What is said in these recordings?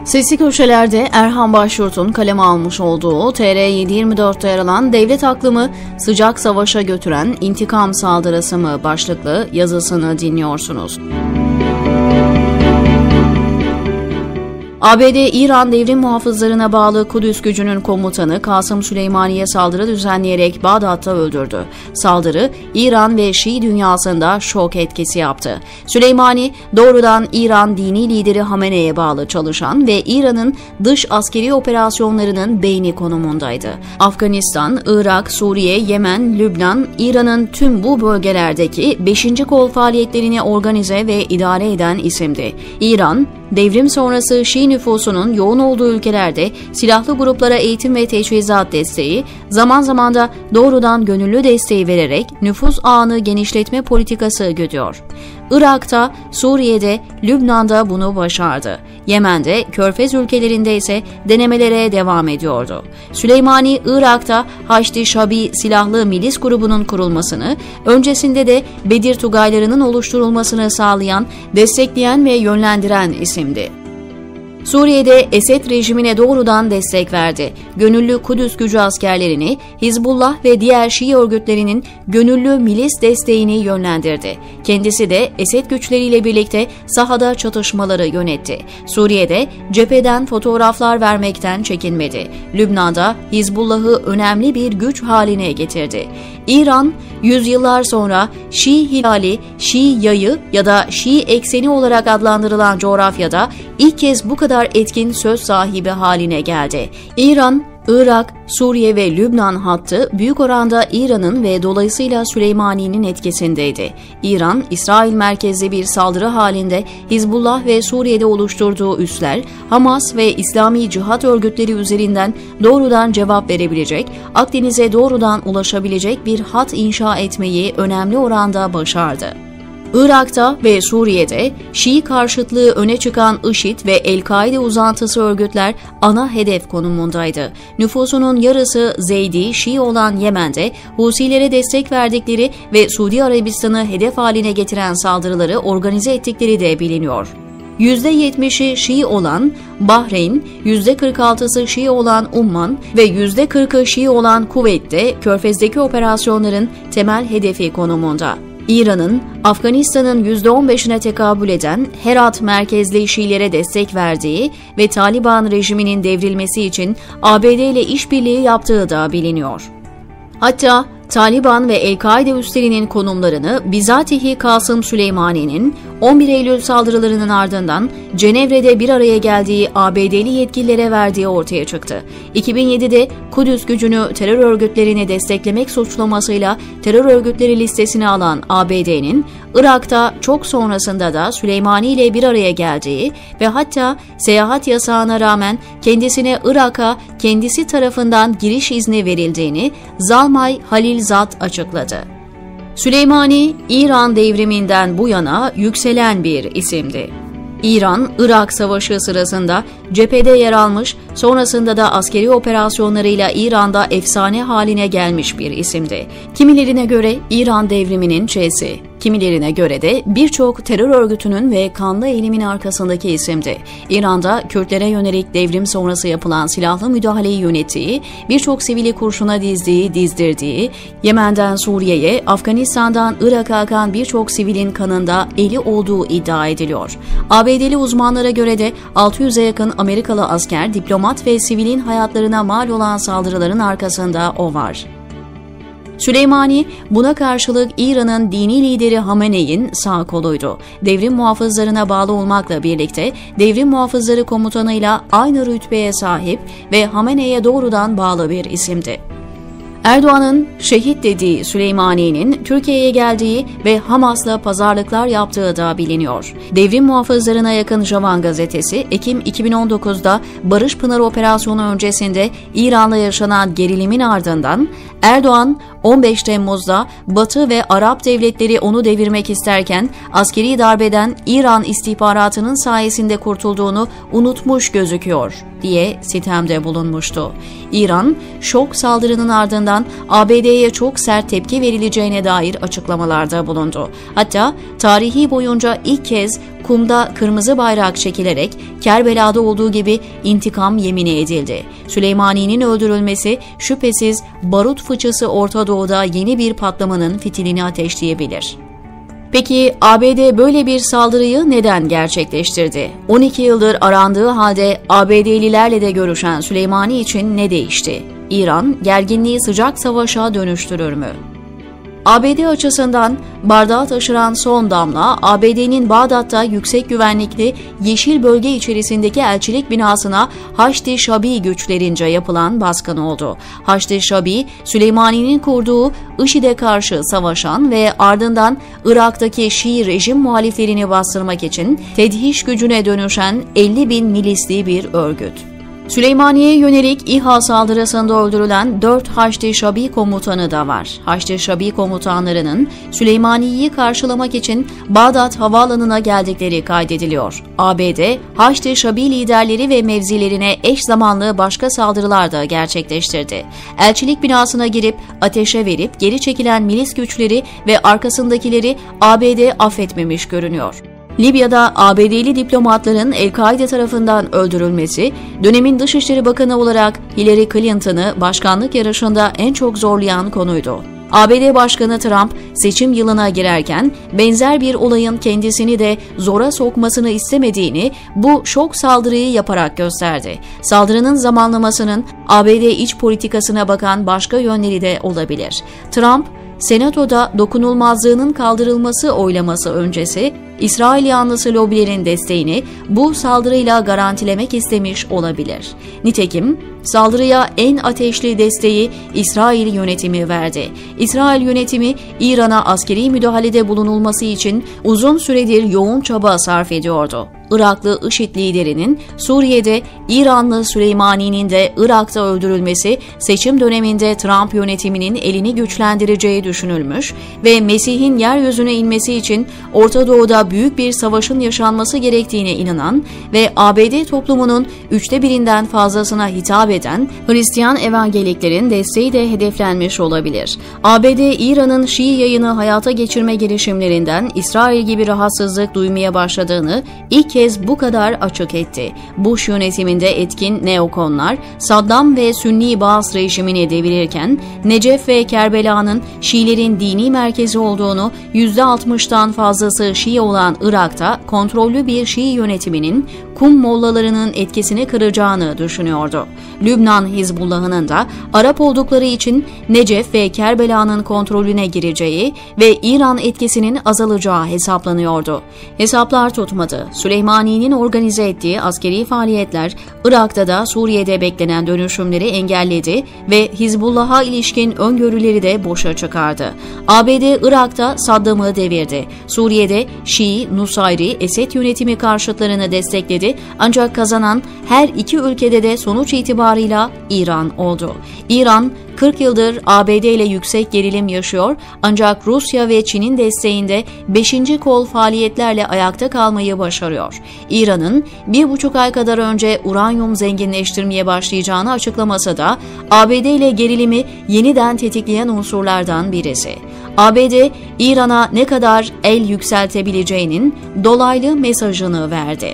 Sesli Köşeler'de Erhan Başyurt'un kaleme almış olduğu TR724'te yer alan Devlet Aklımı Sıcak Savaş'a Götüren İntikam Saldırısı mı başlıklı yazısını dinliyorsunuz. ABD, İran Devrim Muhafızlarına bağlı Kudüs gücünün komutanı Kasım Süleymani'ye saldırı düzenleyerek Bağdat'ta öldürdü. Saldırı, İran ve Şii dünyasında şok etkisi yaptı. Süleymani, doğrudan İran dini lideri Hamene'ye bağlı çalışan ve İran'ın dış askeri operasyonlarının beyni konumundaydı. Afganistan, Irak, Suriye, Yemen, Lübnan, İran'ın tüm bu bölgelerdeki 5. kol faaliyetlerini organize ve idare eden isimdi. İran, devrim sonrası Şii nüfusunun yoğun olduğu ülkelerde silahlı gruplara eğitim ve teçhizat desteği, zaman zaman da doğrudan gönüllü desteği vererek nüfus ağını genişletme politikası güdüyor. Irak'ta, Suriye'de, Lübnan'da bunu başardı. Yemen'de, Körfez ülkelerinde ise denemelere devam ediyordu. Süleymani, Irak'ta Haçlı Şabi silahlı milis grubunun kurulmasını, öncesinde de Bedir Tugaylarının oluşturulmasını sağlayan, destekleyen ve yönlendiren isimdi. Suriye'de Esed rejimine doğrudan destek verdi. Gönüllü Kudüs gücü askerlerini, Hizbullah ve diğer Şii örgütlerinin gönüllü milis desteğini yönlendirdi. Kendisi de Esed güçleriyle birlikte sahada çatışmaları yönetti. Suriye'de cepheden fotoğraflar vermekten çekinmedi. Lübnan'da Hizbullah'ı önemli bir güç haline getirdi. İran, yüzyıllar sonra Şii hilali, Şii yayı ya da Şii ekseni olarak adlandırılan coğrafyada ilk kez bu kadar etkin söz sahibi haline geldi. İran, Irak, Suriye ve Lübnan hattı büyük oranda İran'ın ve dolayısıyla Süleymani'nin etkisindeydi. İran, İsrail merkezli bir saldırı halinde Hizbullah ve Suriye'de oluşturduğu üsler, Hamas ve İslami cihat örgütleri üzerinden doğrudan cevap verebilecek, Akdeniz'e doğrudan ulaşabilecek bir hat inşa etmeyi önemli oranda başardı. Irak'ta ve Suriye'de Şii karşıtlığı öne çıkan IŞİD ve El-Kaide uzantısı örgütler ana hedef konumundaydı. Nüfusunun yarısı Zeydi, Şii olan Yemen'de Husilere destek verdikleri ve Suudi Arabistan'ı hedef haline getiren saldırıları organize ettikleri de biliniyor. %70'i Şii olan Bahreyn, %46'sı Şii olan Umman ve %40'ı Şii olan Kuveyt'te Körfez'deki operasyonların temel hedefi konumunda. İran'ın, Afganistan'ın %15'ine tekabül eden Herat merkezli Şiilere destek verdiği ve Taliban rejiminin devrilmesi için ABD ile işbirliği yaptığı da biliniyor. Hatta Taliban ve El-Kaide üslerinin konumlarını bizatihi Kasım Süleymani'nin 11 Eylül saldırılarının ardından Cenevre'de bir araya geldiği ABD'li yetkililere verdiği ortaya çıktı. 2007'de Kudüs gücünü terör örgütlerini desteklemek suçlamasıyla terör örgütleri listesine alan ABD'nin Irak'ta çok sonrasında da Süleymani ile bir araya geldiği ve hatta seyahat yasağına rağmen kendisine Irak'a kendisi tarafından giriş izni verildiğini Zalmay Halilzad açıkladı. Süleymani, İran devriminden bu yana yükselen bir isimdi. İran-Irak Savaşı sırasında cephede yer almış, sonrasında da askeri operasyonlarıyla İran'da efsane haline gelmiş bir isimdi. Kimilerine göre İran devriminin Ç'si, kimilerine göre de birçok terör örgütünün ve kanlı eğilimin arkasındaki isimdi. İran'da Kürtlere yönelik devrim sonrası yapılan silahlı müdahaleyi yönettiği, birçok sivili kurşuna dizdirdiği, Yemen'den Suriye'ye, Afganistan'dan Irak'a akan birçok sivilin kanında eli olduğu iddia ediliyor. ABD'li uzmanlara göre de 600'e yakın Amerikalı asker, diplomat ve sivilin hayatlarına mal olan saldırıların arkasında o var. Süleymani, buna karşılık İran'ın dini lideri Hamene'in sağ koluydu. Devrim muhafızlarına bağlı olmakla birlikte devrim muhafızları komutanıyla aynı rütbeye sahip ve Hamene'ye doğrudan bağlı bir isimdi. Erdoğan'ın şehit dediği Süleymani'nin Türkiye'ye geldiği ve Hamas'la pazarlıklar yaptığı da biliniyor. Devrim muhafızlarına yakın Javan gazetesi, Ekim 2019'da Barış Pınarı operasyonu öncesinde İran'la yaşanan gerilimin ardından Erdoğan 15 Temmuz'da Batı ve Arap devletleri onu devirmek isterken askeri darbeden İran istihbaratının sayesinde kurtulduğunu unutmuş gözüküyor diye sitemde bulunmuştu. İran, şok saldırının ardından ABD'ye çok sert tepki verileceğine dair açıklamalarda bulundu. Hatta tarihi boyunca ilk kez kumda kırmızı bayrak çekilerek Kerbela'da olduğu gibi intikam yemini edildi. Süleymani'nin öldürülmesi şüphesiz barut fıçısı Orta Doğu'da yeni bir patlamanın fitilini ateşleyebilir. Peki ABD böyle bir saldırıyı neden gerçekleştirdi? 12 yıldır arandığı halde ABD'lilerle de görüşen Süleymani için ne değişti? İran gerginliği sıcak savaşa dönüştürür mü? ABD açısından bardağı taşıran son damla, ABD'nin Bağdat'ta yüksek güvenlikli yeşil bölge içerisindeki elçilik binasına Haçlı Şabi güçlerince yapılan baskın oldu. Haçlı Şabi, Süleymani'nin kurduğu IŞİD'e karşı savaşan ve ardından Irak'taki Şii rejim muhaliflerini bastırmak için tedhiş gücüne dönüşen 50.000 milisli bir örgüt. Süleymaniye'ye yönelik İHA saldırısında öldürülen 4 Haçlı Şabi komutanı da var. Haçlı Şabi komutanlarının Süleymaniye'yi karşılamak için Bağdat havaalanına geldikleri kaydediliyor. ABD, Haçlı Şabi liderleri ve mevzilerine eş zamanlı başka saldırılar da gerçekleştirdi. Elçilik binasına girip ateşe verip geri çekilen milis güçleri ve arkasındakileri ABD affetmemiş görünüyor. Libya'da ABD'li diplomatların El-Kaide tarafından öldürülmesi, dönemin Dışişleri Bakanı olarak Hillary Clinton'ı başkanlık yarışında en çok zorlayan konuydu. ABD Başkanı Trump seçim yılına girerken benzer bir olayın kendisini de zora sokmasını istemediğini bu şok saldırıyı yaparak gösterdi. Saldırının zamanlamasının ABD iç politikasına bakan başka yönleri de olabilir. Trump, Senato'da dokunulmazlığının kaldırılması oylaması öncesi İsrail yanlısı lobilerin desteğini bu saldırıyla garantilemek istemiş olabilir. Nitekim saldırıya en ateşli desteği İsrail yönetimi verdi. İsrail yönetimi İran'a askeri müdahalede bulunulması için uzun süredir yoğun çaba sarf ediyordu. Iraklı IŞİD liderinin Suriye'de, İranlı Süleymani'nin de Irak'ta öldürülmesi seçim döneminde Trump yönetiminin elini güçlendireceği düşünülmüş ve Mesih'in yeryüzüne inmesi için Orta Doğu'da büyük bir savaşın yaşanması gerektiğine inanan ve ABD toplumunun 1/3'ünden fazlasına hitap eden Hristiyan evangeliklerin desteği de hedeflenmiş olabilir. ABD, İran'ın Şii yayını hayata geçirme girişimlerinden İsrail gibi rahatsızlık duymaya başladığını ilk kez bu kadar açık etti. Bush yönetiminde etkin neokonlar Saddam ve Sünni Baas rejimini devirirken Necef ve Kerbela'nın Şiilerin dini merkezi olduğunu, %60'tan fazlası Şii olan Irak'ta kontrollü bir Şii yönetiminin kum mollalarının etkisini kıracağını düşünüyordu. Lübnan Hizbullah'ının da Arap oldukları için Necef ve Kerbela'nın kontrolüne gireceği ve İran etkisinin azalacağı hesaplanıyordu. Hesaplar tutmadı. Süleymani'nin organize ettiği askeri faaliyetler Irak'ta da Suriye'de beklenen dönüşümleri engelledi ve Hizbullah'a ilişkin öngörüleri de boşa çıkardı. ABD Irak'ta Saddam'ı devirdi. Suriye'de Şii, Nusayri, Esed yönetimi karşıtlarını destekledi ancak kazanan her iki ülkede de sonuç itibarıyla İran oldu. İran 40 yıldır ABD ile yüksek gerilim yaşıyor ancak Rusya ve Çin'in desteğinde 5. kol faaliyetlerle ayakta kalmayı başarıyor. İran'ın 1,5 ay kadar önce uranyum zenginleştirmeye başlayacağını açıklaması da ABD ile gerilimi yeniden tetikleyen unsurlardan birisi. ABD, İran'a ne kadar el yükseltebileceğinin dolaylı mesajını verdi.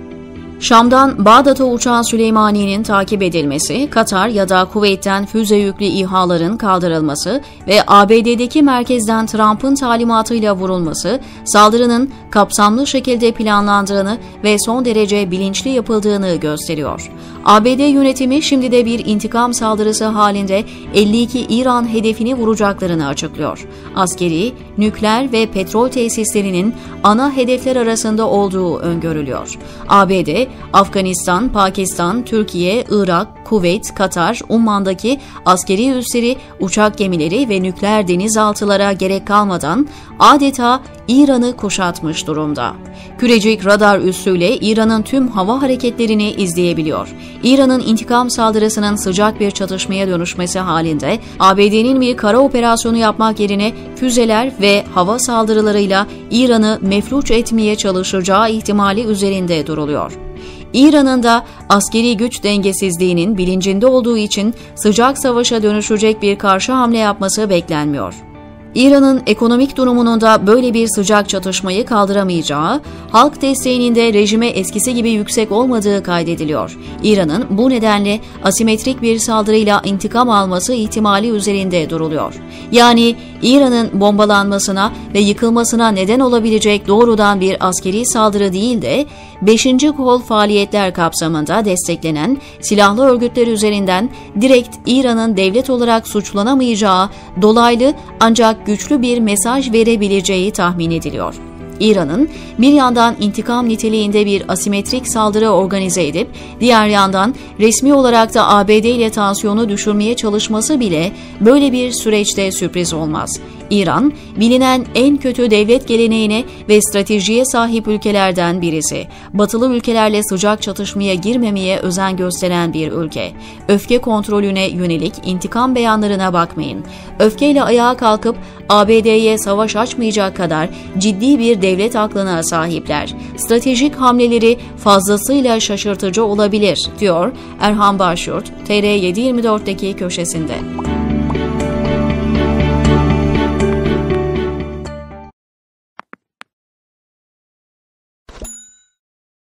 Şam'dan Bağdat'a uçan Süleymani'nin takip edilmesi, Katar ya da Kuveyt'ten füze yüklü İHA'ların kaldırılması ve ABD'deki merkezden Trump'ın talimatıyla vurulması, saldırının kapsamlı şekilde planlandığını ve son derece bilinçli yapıldığını gösteriyor. ABD yönetimi şimdi de bir intikam saldırısı halinde 52 İran hedefini vuracaklarını açıklıyor. Askeri, nükleer ve petrol tesislerinin ana hedefler arasında olduğu öngörülüyor. ABD, Afganistan, Pakistan, Türkiye, Irak, Kuveyt, Katar, Umman'daki askeri üsleri, uçak gemileri ve nükleer denizaltılara gerek kalmadan adeta İran'ı kuşatmış durumda. Kürecik radar üssüyle İran'ın tüm hava hareketlerini izleyebiliyor. İran'ın intikam saldırısının sıcak bir çatışmaya dönüşmesi halinde ABD'nin bir kara operasyonu yapmak yerine füzeler ve hava saldırılarıyla İran'ı mefluç etmeye çalışacağı ihtimali üzerinde duruluyor. İran'ın da askeri güç dengesizliğinin bilincinde olduğu için sıcak savaşa dönüşecek bir karşı hamle yapması beklenmiyor. İran'ın ekonomik durumunun da böyle bir sıcak çatışmayı kaldıramayacağı, halk desteğinin de rejime eskisi gibi yüksek olmadığı kaydediliyor. İran'ın bu nedenle asimetrik bir saldırıyla intikam alması ihtimali üzerinde duruluyor. Yani İran'ın bombalanmasına ve yıkılmasına neden olabilecek doğrudan bir askeri saldırı değil de 5. kol faaliyetler kapsamında desteklenen silahlı örgütler üzerinden direkt İran'ın devlet olarak suçlanamayacağı dolaylı ancak güçlü bir mesaj verebileceği tahmin ediliyor. İran'ın bir yandan intikam niteliğinde bir asimetrik saldırı organize edip diğer yandan resmi olarak da ABD ile tansiyonu düşürmeye çalışması bile böyle bir süreçte sürpriz olmaz. İran, bilinen en kötü devlet geleneğine ve stratejiye sahip ülkelerden birisi. Batılı ülkelerle sıcak çatışmaya girmemeye özen gösteren bir ülke. Öfke kontrolüne yönelik intikam beyanlarına bakmayın. Öfkeyle ayağa kalkıp ABD'ye savaş açmayacak kadar ciddi bir devlet aklına sahipler. Stratejik hamleleri fazlasıyla şaşırtıcı olabilir, diyor Erhan Başyurt, TR724'deki köşesinde.